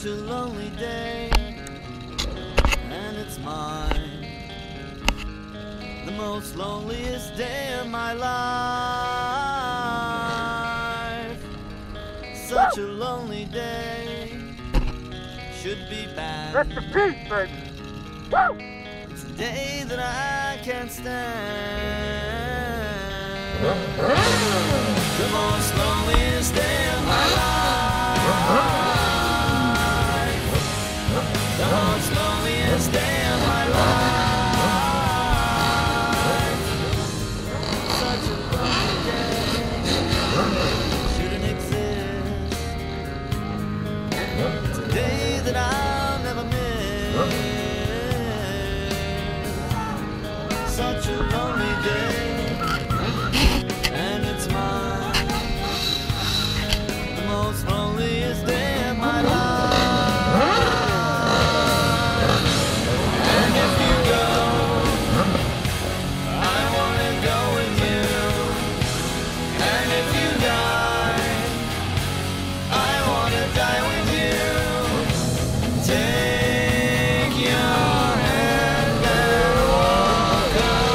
Such a lonely day, and it's mine. The most loneliest day of my life. Such a lonely day, should be bad. Rest in peace, baby. Woo! It's a day that I can't stand. The most loneliest day of my life. The most loneliest day of my life. Such a lonely day, shouldn't exist. It's a day that I'll never miss. Such a lonely day, and it's mine. The most loneliest day of my life. And if you go, I wanna go with you. And if you die, I wanna die with you. Take your hand and walk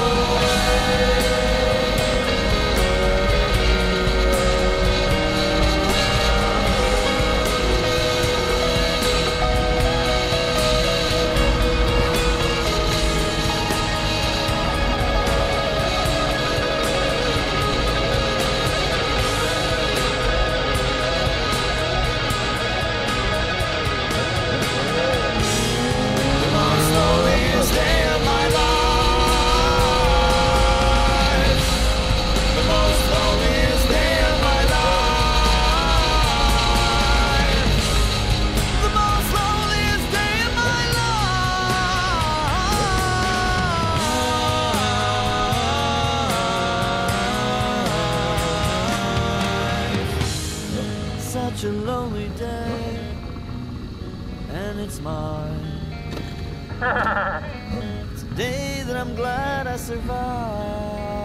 the most loneliest day of my life. The most loneliest day of my life. The most loneliest day of my life. Such a lonely day, and it's mine. It's a day that I'm glad I survived.